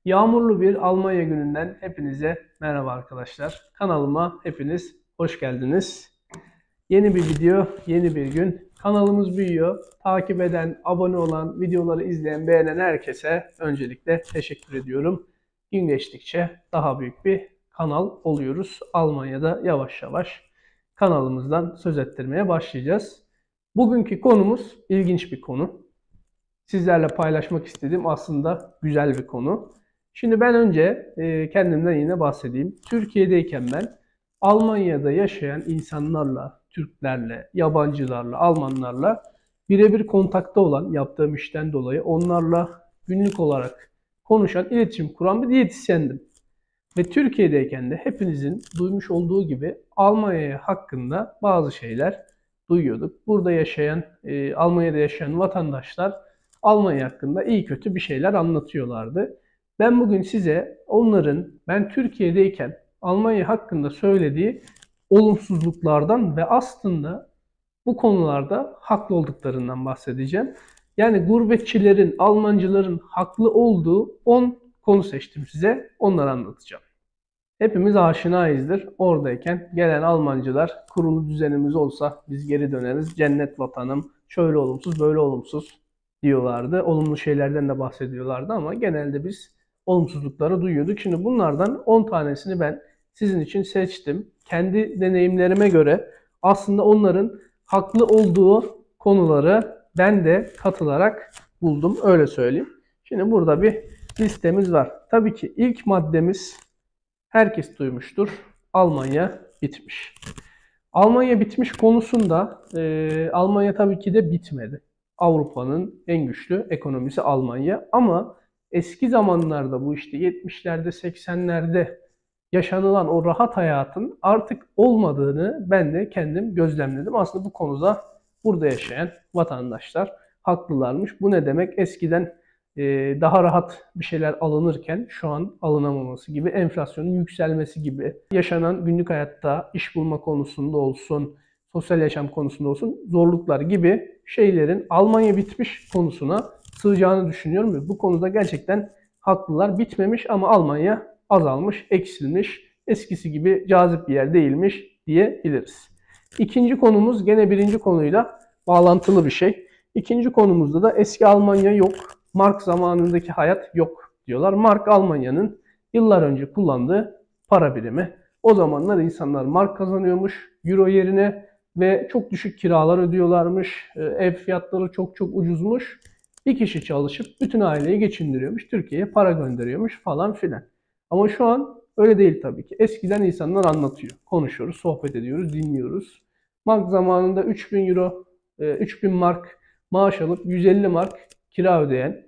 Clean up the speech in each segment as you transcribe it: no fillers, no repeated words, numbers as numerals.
Yağmurlu bir Almanya gününden hepinize merhaba arkadaşlar. Kanalıma hepiniz hoş geldiniz. Yeni bir video, yeni bir gün. Kanalımız büyüyor. Takip eden, abone olan, videoları izleyen, beğenen herkese öncelikle teşekkür ediyorum. Gün geçtikçe daha büyük bir kanal oluyoruz. Almanya'da yavaş yavaş kanalımızdan söz ettirmeye başlayacağız. Bugünkü konumuz ilginç bir konu. Sizlerle paylaşmak istediğim aslında güzel bir konu. Şimdi ben önce kendimden yine bahsedeyim. Türkiye'deyken ben Almanya'da yaşayan insanlarla, Türklerle, yabancılarla, Almanlarla birebir kontakta olan yaptığım işten dolayı onlarla günlük olarak konuşan, iletişim kuran bir diyetisyendim. Ve Türkiye'deyken de hepinizin duymuş olduğu gibi Almanya hakkında bazı şeyler duyuyorduk. Burada yaşayan, Almanya'da yaşayan vatandaşlar Almanya hakkında iyi kötü bir şeyler anlatıyorlardı. Ben bugün size onların ben Türkiye'deyken Almanya hakkında söylediği olumsuzluklardan ve aslında bu konularda haklı olduklarından bahsedeceğim. Yani gurbetçilerin, Almancıların haklı olduğu 10 konu seçtim size. Onları anlatacağım. Hepimiz aşinayızdır. Oradayken gelen Almancılar kurulu düzenimiz olsa biz geri döneriz. Cennet vatanım, şöyle olumsuz, böyle olumsuz diyorlardı. Olumlu şeylerden de bahsediyorlardı ama genelde biz olumsuzlukları duyuyorduk. Şimdi bunlardan 10 tanesini ben sizin için seçtim. Kendi deneyimlerime göre aslında onların haklı olduğu konuları ben de katılarak buldum. Öyle söyleyeyim. Şimdi burada bir listemiz var. Tabii ki ilk maddemiz herkes duymuştur. Almanya bitmiş. Almanya bitmiş konusunda Almanya tabii ki de bitmedi. Avrupa'nın en güçlü ekonomisi Almanya. Ama eski zamanlarda bu işte 70'lerde 80'lerde yaşanılan o rahat hayatın artık olmadığını ben de kendim gözlemledim. Aslında bu konuda burada yaşayan vatandaşlar haklılarmış. Bu ne demek? Eskiden daha rahat bir şeyler alınırken şu an alınamaması gibi, enflasyonun yükselmesi gibi, yaşanan günlük hayatta iş bulma konusunda olsun, sosyal yaşam konusunda olsun zorluklar gibi şeylerin Almanya bitmiş konusuna sığacağını düşünüyorum ve bu konuda gerçekten haklılar. Bitmemiş ama Almanya azalmış, eksilmiş, eskisi gibi cazip bir yer değilmiş diyebiliriz. İkinci konumuz gene birinci konuyla bağlantılı bir şey. İkinci konumuzda da eski Almanya yok. Mark zamanındaki hayat yok diyorlar. Mark Almanya'nın yıllar önce kullandığı para birimi. O zamanlar insanlar mark kazanıyormuş euro yerine ve çok düşük kiralar ödüyorlarmış. Ev fiyatları çok çok ucuzmuş. Bir kişi çalışıp bütün aileyi geçindiriyormuş. Türkiye'ye para gönderiyormuş falan filan. Ama şu an öyle değil tabii ki. Eskiden insanlar anlatıyor. Konuşuyoruz, sohbet ediyoruz, dinliyoruz. Mark zamanında 3000 euro, 3000 mark maaş alıp 150 mark kira ödeyen,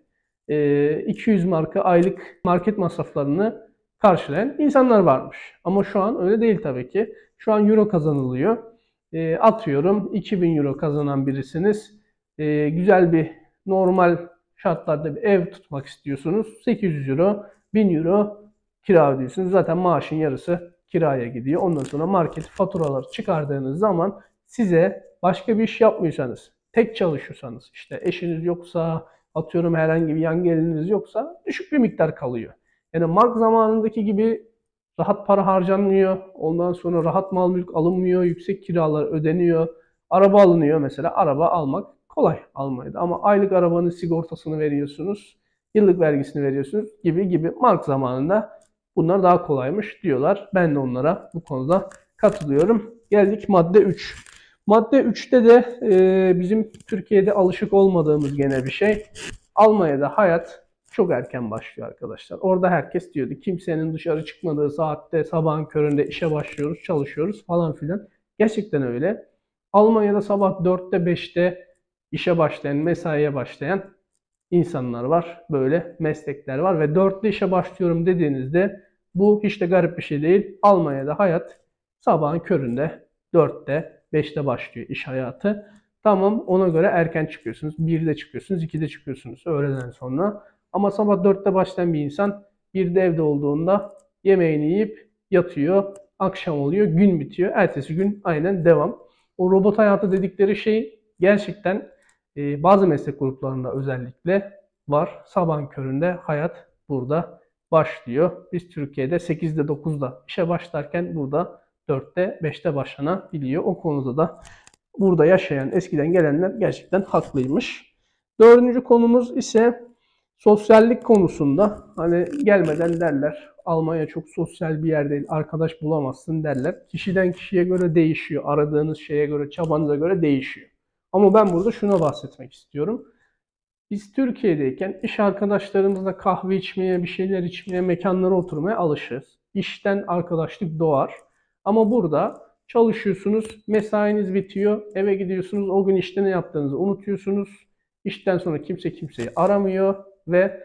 200 marka aylık market masraflarını karşılayan insanlar varmış. Ama şu an öyle değil tabii ki. Şu an euro kazanılıyor. Atıyorum 2000 euro kazanan birisiniz. Güzel bir normal şartlarda bir ev tutmak istiyorsunuz. 800 euro, 1000 euro kira ödüyorsunuz. Zaten maaşın yarısı kiraya gidiyor. Ondan sonra market faturaları çıkardığınız zaman size başka bir iş yapmıyorsanız, tek çalışıyorsanız, işte eşiniz yoksa, atıyorum herhangi bir yan geliriniz yoksa düşük bir miktar kalıyor. Yani mark zamanındaki gibi rahat para harcanmıyor. Ondan sonra rahat mal mülk alınmıyor. Yüksek kiralar ödeniyor. Araba alınıyor mesela. Araba almak kolay Almanya'da. Ama aylık arabanın sigortasını veriyorsunuz. Yıllık vergisini veriyorsunuz gibi gibi. Mark zamanında bunlar daha kolaymış diyorlar. Ben de onlara bu konuda katılıyorum. Geldik madde 3. Madde 3'te de bizim Türkiye'de alışık olmadığımız gene bir şey. Almanya'da hayat çok erken başlıyor arkadaşlar. Orada herkes diyordu kimsenin dışarı çıkmadığı saatte sabahın köründe işe başlıyoruz, çalışıyoruz falan filan. Gerçekten öyle. Almanya'da sabah 4'te 5'te işe başlayan, mesaiye başlayan insanlar var. Böyle meslekler var ve 4'te işe başlıyorum dediğinizde bu hiç de garip bir şey değil. Almanya'da hayat sabahın köründe 4'te 5'te başlıyor iş hayatı. Tamam ona göre erken çıkıyorsunuz. 1'de çıkıyorsunuz, 2'de çıkıyorsunuz öğleden sonra. Ama sabah 4'te başlayan bir insan 1'de evde olduğunda yemeğini yiyip yatıyor. Akşam oluyor, gün bitiyor. Ertesi gün aynen devam. O robot hayatı dedikleri şey gerçekten bazı meslek gruplarında özellikle var. Sabahın köründe hayat burada başlıyor. Biz Türkiye'de 8'de 9'da işe başlarken burada 4'te 5'te başlanabiliyor. O konuda da burada yaşayan eskiden gelenler gerçekten haklıymış. Dördüncü konumuz ise sosyallik konusunda. Hani gelmeden derler Almanya çok sosyal bir yer değil, arkadaş bulamazsın derler. Kişiden kişiye göre değişiyor. Aradığınız şeye göre, çabanıza göre değişiyor. Ama ben burada şuna bahsetmek istiyorum. Biz Türkiye'deyken iş arkadaşlarımızla kahve içmeye, bir şeyler içmeye, mekanlara oturmaya alışırız. İşten arkadaşlık doğar. Ama burada çalışıyorsunuz, mesainiz bitiyor, eve gidiyorsunuz, o gün işte ne yaptığınızı unutuyorsunuz. İşten sonra kimse kimseyi aramıyor ve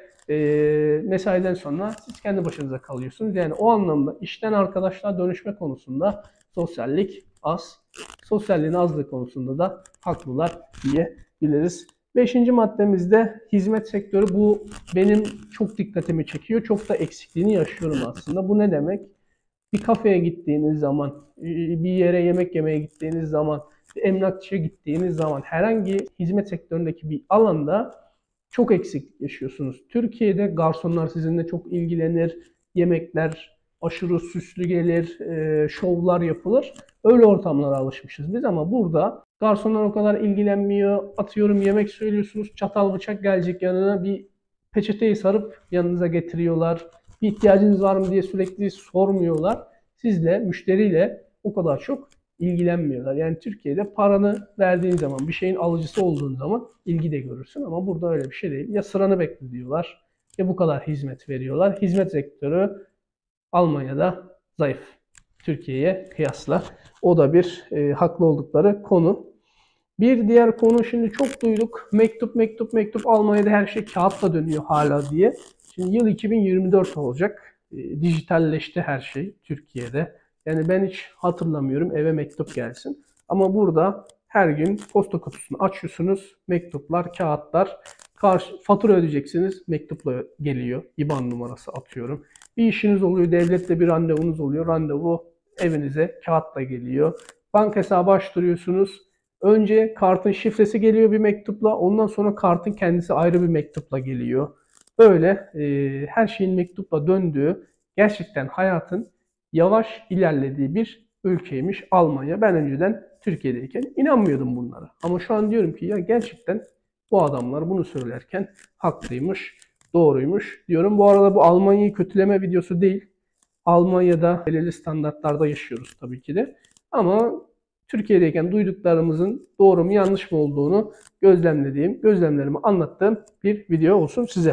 mesaiden sonra siz kendi başınıza kalıyorsunuz. Yani o anlamda işten arkadaşlığa dönüşme konusunda sosyallik az, sosyalliğin azlığı konusunda da haklılar diyebiliriz. Beşinci maddemizde hizmet sektörü. Bu benim çok dikkatimi çekiyor. Çok da eksikliğini yaşıyorum aslında. Bu ne demek? Bir kafeye gittiğiniz zaman, bir yere yemek yemeye gittiğiniz zaman, bir emlakçıya gittiğiniz zaman herhangi hizmet sektöründeki bir alanda çok eksiklik yaşıyorsunuz. Türkiye'de garsonlar sizinle çok ilgilenir, yemekler aşırı süslü gelir, şovlar yapılır. Öyle ortamlara alışmışız biz ama burada garsonlar o kadar ilgilenmiyor. Atıyorum yemek söylüyorsunuz, çatal bıçak gelecek yanına bir peçeteyi sarıp yanınıza getiriyorlar. Bir ihtiyacınız var mı diye sürekli sormuyorlar. Sizle, müşteriyle o kadar çok ilgilenmiyorlar. Yani Türkiye'de paranı verdiğin zaman, bir şeyin alıcısı olduğun zaman ilgi de görürsün ama burada öyle bir şey değil. Ya sıranı bekle diyorlar ya bu kadar hizmet veriyorlar. Hizmet sektörü Almanya'da zayıf. Türkiye'ye kıyasla. O da bir haklı oldukları konu. Bir diğer konu şimdi çok duyduk. Mektup, mektup, mektup. Almanya'da her şey kağıtla dönüyor hala diye. Şimdi yıl 2024 olacak. Dijitalleşti her şey Türkiye'de. Yani ben hiç hatırlamıyorum eve mektup gelsin. Ama burada her gün posta kutusunu açıyorsunuz. Mektuplar, kağıtlar. Fatura ödeyeceksiniz. Mektupla geliyor. IBAN numarası atıyorum. Bir işiniz oluyor. Devletle bir randevunuz oluyor. Randevu evinize kağıtla geliyor. Banka hesabı açtırıyorsunuz. Önce kartın şifresi geliyor bir mektupla. Ondan sonra kartın kendisi ayrı bir mektupla geliyor. Böyle her şeyin mektupla döndüğü, gerçekten hayatın yavaş ilerlediği bir ülkeymiş Almanya. Ben önceden Türkiye'deyken inanmıyordum bunlara. Ama şu an diyorum ki ya gerçekten bu adamlar bunu söylerken haklıymış, doğruymuş diyorum. Bu arada bu Almanya'yı kötüleme videosu değil. Almanya'da belirli standartlarda yaşıyoruz tabii ki de. Ama Türkiye'deyken duyduklarımızın doğru mu yanlış mı olduğunu gözlemlerimi anlattığım bir video olsun size.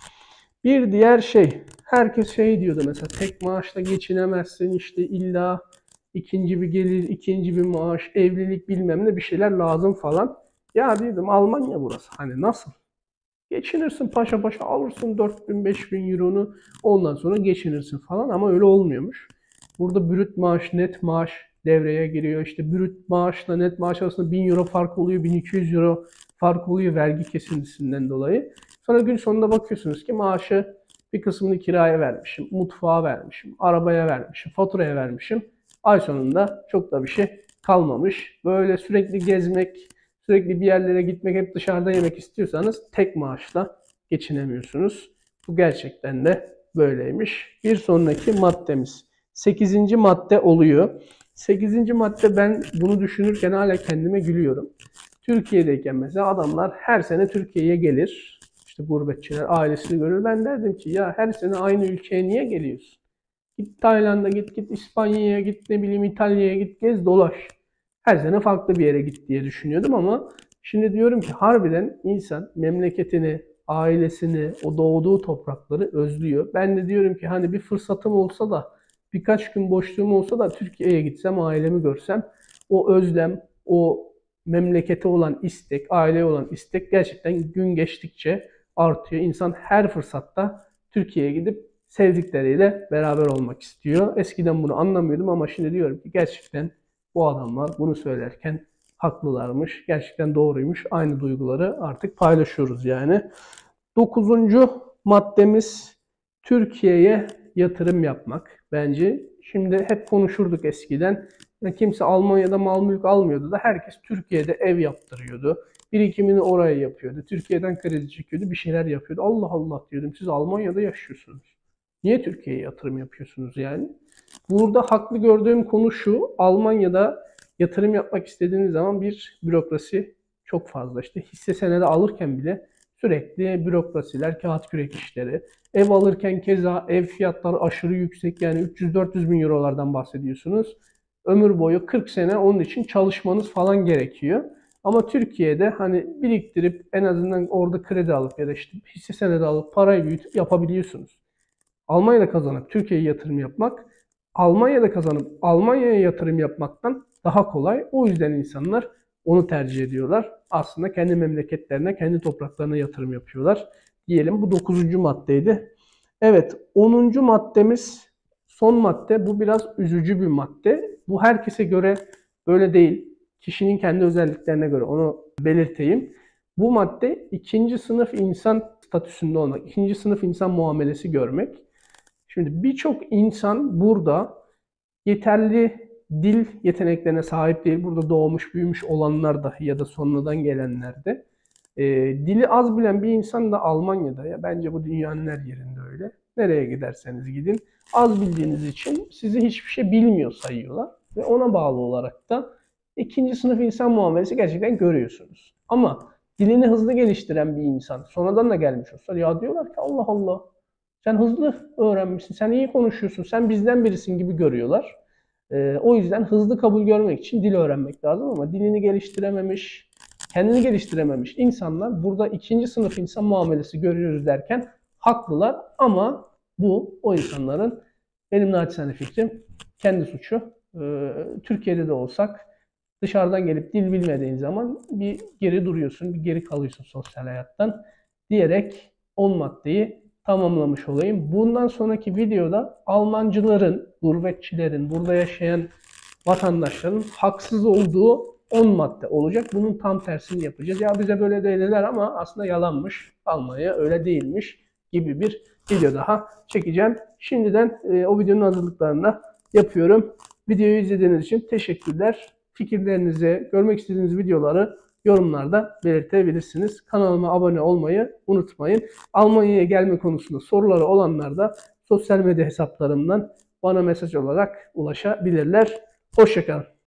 Bir diğer şey, herkes şey diyordu mesela tek maaşla geçinemezsin işte illa ikinci bir gelir, ikinci bir maaş, evlilik bilmem ne bir şeyler lazım falan. Ya dedim Almanya burası hani nasıl? Geçinirsin paşa paşa alırsın 4.000-5.000 euronu ondan sonra geçinirsin falan ama öyle olmuyormuş. Burada brüt maaş, net maaş devreye giriyor. İşte brüt maaşla net maaş arasında 1000 euro fark oluyor, 1200 euro fark oluyor vergi kesintisinden dolayı. Sonra gün sonunda bakıyorsunuz ki maaşı bir kısmını kiraya vermişim, mutfağa vermişim, arabaya vermişim, faturaya vermişim. Ay sonunda çok da bir şey kalmamış. Böyle sürekli gezmek, sürekli bir yerlere gitmek, hep dışarıda yemek istiyorsanız tek maaşla geçinemiyorsunuz. Bu gerçekten de böyleymiş. Bir sonraki maddemiz 8. madde oluyor. 8. madde ben bunu düşünürken hala kendime gülüyorum. Türkiye'deyken mesela adamlar her sene Türkiye'ye gelir. İşte gurbetçiler ailesini görür. Ben derdim ki ya her sene aynı ülkeye niye geliyorsun? Git Tayland'a git İspanya'ya git, ne bileyim İtalya'ya git, gez dolaş. Her sene farklı bir yere git diye düşünüyordum ama şimdi diyorum ki harbiden insan memleketini, ailesini, o doğduğu toprakları özlüyor. Ben de diyorum ki hani bir fırsatım olsa da birkaç gün boşluğum olsa da Türkiye'ye gitsem, ailemi görsem o özlem, o memlekete olan istek, aileye olan istek gerçekten gün geçtikçe artıyor. İnsan her fırsatta Türkiye'ye gidip sevdikleriyle beraber olmak istiyor. Eskiden bunu anlamıyordum ama şimdi diyorum ki gerçekten bu adamlar bunu söylerken haklılarmış. Gerçekten doğruymuş. Aynı duyguları artık paylaşıyoruz yani. 9. maddemiz Türkiye'ye yatırım yapmak bence. Şimdi hep konuşurduk eskiden. Kimse Almanya'da mal mülk almıyordu da herkes Türkiye'de ev yaptırıyordu. Birikimini oraya yapıyordu. Türkiye'den kredi çekiyordu. Bir şeyler yapıyordu. Allah Allah diyordum. Siz Almanya'da yaşıyorsunuz. Niye Türkiye'ye yatırım yapıyorsunuz yani? Burada haklı gördüğüm konu şu: Almanya'da yatırım yapmak istediğiniz zaman bir bürokrasi çok fazla. İşte hisse senedi alırken bile sürekli bürokrasiler, kağıt kürek işleri. Ev alırken keza ev fiyatları aşırı yüksek, yani 300-400 bin eurolardan bahsediyorsunuz. Ömür boyu 40 sene onun için çalışmanız falan gerekiyor. Ama Türkiye'de hani biriktirip en azından orada kredi alıp ya da işte hisse senedi alıp parayı büyütüp yapabiliyorsunuz. Almanya'da kazanıp Türkiye'ye yatırım yapmak, Almanya'da kazanıp Almanya'ya yatırım yapmaktan daha kolay. O yüzden insanlar onu tercih ediyorlar. Aslında kendi memleketlerine, kendi topraklarına yatırım yapıyorlar. Diyelim bu 9. maddeydi. Evet, 10. maddemiz son madde. Bu biraz üzücü bir madde. Bu herkese göre böyle değil. Kişinin kendi özelliklerine göre, onu belirteyim. Bu madde ikinci sınıf insan statüsünde olmak, ikinci sınıf insan muamelesi görmek. Şimdi birçok insan burada yeterli dil yeteneklerine sahip değil. Burada doğmuş, büyümüş olanlar dahi ya da sonradan gelenler de. Dili az bilen bir insan da Almanya'da, ya bence bu dünyanın her yerinde öyle. Nereye giderseniz gidin, az bildiğiniz için sizi hiçbir şey bilmiyor sayıyorlar. Ve ona bağlı olarak da ikinci sınıf insan muamelesi gerçekten görüyorsunuz. Ama dilini hızlı geliştiren bir insan, sonradan da gelmiş olsa, ya diyorlar ki Allah Allah, sen hızlı öğrenmişsin, sen iyi konuşuyorsun, sen bizden birisin gibi görüyorlar. O yüzden hızlı kabul görmek için dil öğrenmek lazım, ama dilini geliştirememiş, kendini geliştirememiş insanlar burada ikinci sınıf insan muamelesi görüyoruz derken haklılar, ama bu o insanların, benim naçizane fikrim, kendi suçu. Türkiye'de de olsak dışarıdan gelip dil bilmediğin zaman bir geri duruyorsun, bir geri kalıyorsun sosyal hayattan diyerek 10 maddeyi tamamlamış olayım. Bundan sonraki videoda Almancıların, gurbetçilerin, burada yaşayan vatandaşların haksız olduğu 10 madde olacak. Bunun tam tersini yapacağız. Ya bize böyle dediler ama aslında yalanmış, Almanya öyle değilmiş gibi bir video daha çekeceğim. Şimdiden o videonun hazırlıklarını da yapıyorum. Videoyu izlediğiniz için teşekkürler. Fikirlerinizi, görmek istediğiniz videoları yorumlarda belirtebilirsiniz. Kanalıma abone olmayı unutmayın. Almanya'ya gelme konusunda soruları olanlar da sosyal medya hesaplarımdan bana mesaj olarak ulaşabilirler. Hoşça kalın.